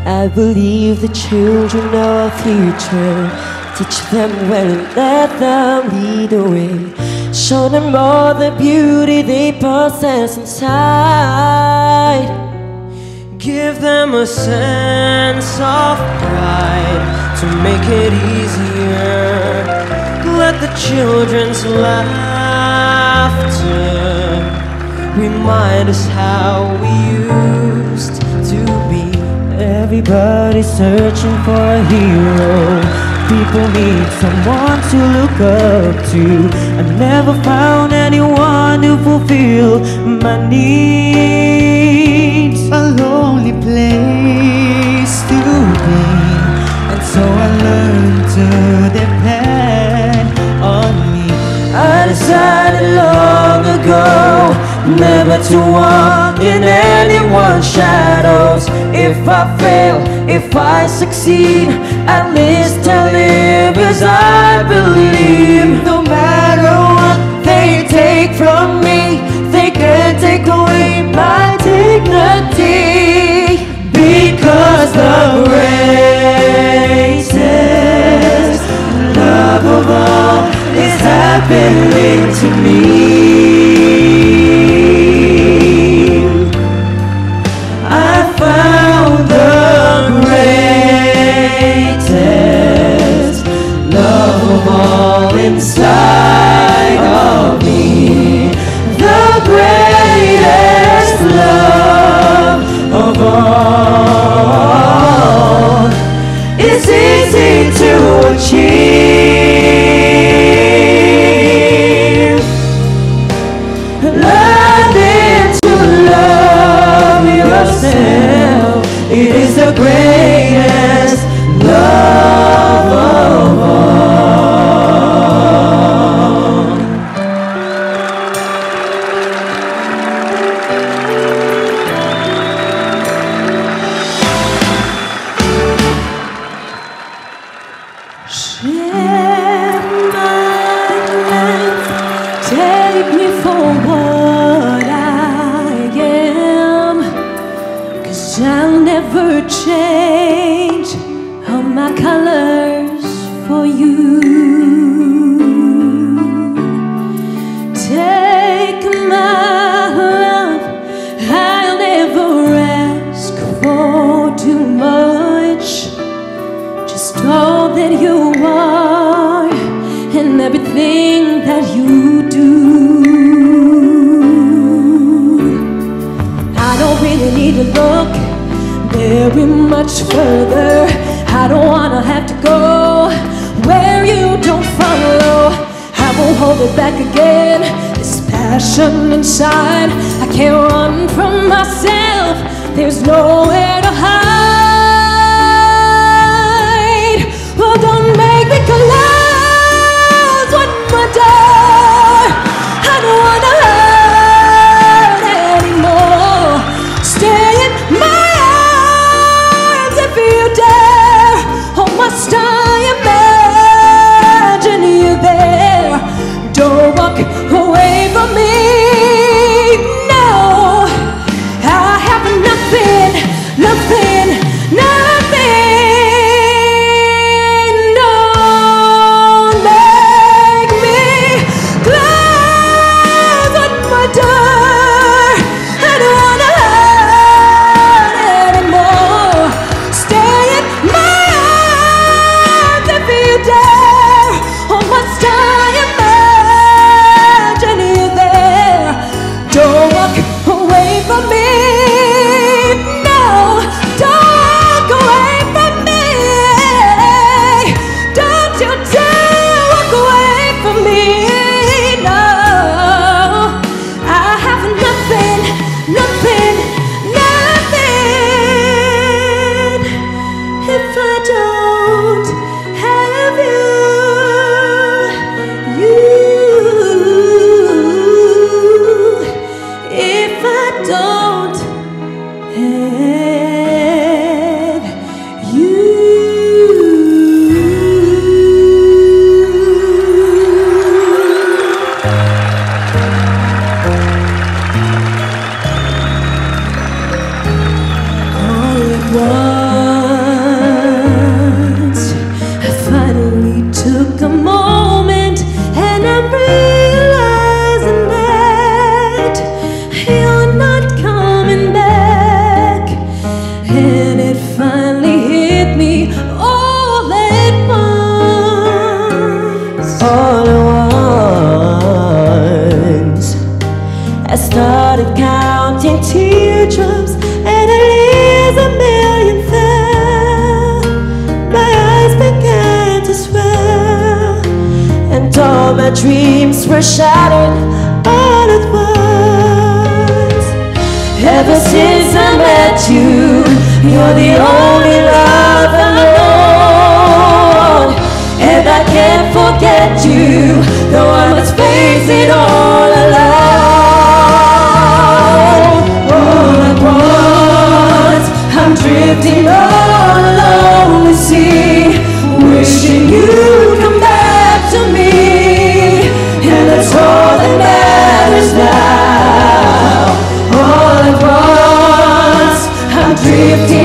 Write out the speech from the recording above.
I believe the children are our future. Teach them well and let them lead the way. Show them all the beauty they possess inside. Give them a sense of pride to make it easier. Let the children's laughter remind us how we used to be. Everybody's searching for a hero. People need someone to look up to. I never found anyone to fulfill my needs. A lonely place to be, and so I learned to depend on me. I decided long ago never to walk in anyone's shadows. If I fail, if I succeed, at least I'll live as I believe. No matter what They take from me, they can't take away my dignity. Because the greatest love of all is happening to me. I found the greatest love of all inside of me. The greatest love of all is easy to achieve. Learning to love yourself, it is the greatest love of all. Share my life, take me for what I am, 'cause I'll never change all my colors for you. Take my love, I'll never ask for too much. Just all that you are and everything that you do. I don't really need to look very much further. I don't wanna have to go where you don't follow. I won't hold it back again. This passion inside, I can't run from myself. There's nowhere to hide. Well, don't make me close one more door. I don't wanna hurt anymore. Stay in my arms if you dare. Or must I imagine you there? Don't walk away from me. No, I have nothing dreams were shattered all at once. Ever since I met you, you're the only love I know, and I can't forget you, though I must face it all alone. All at once, I'm drifting all alone to sea, wishing you'd come back to me, and that's all that matters now. All at once, I'm drifting